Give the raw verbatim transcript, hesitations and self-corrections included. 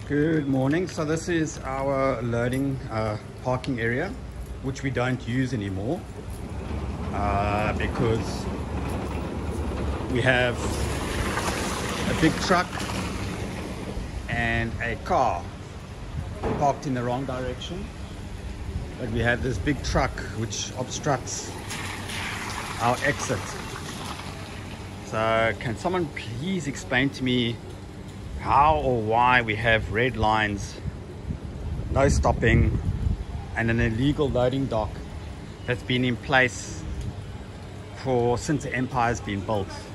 Good morning. So this is our loading uh, parking area, which we don't use anymore uh, because we have a big truck and a car parked in the wrong direction. But we have this big truck which obstructs our exit. So can someone please explain to me how or why we have red lines, no stopping, and an illegal loading dock that's been in place for since the empire's been built?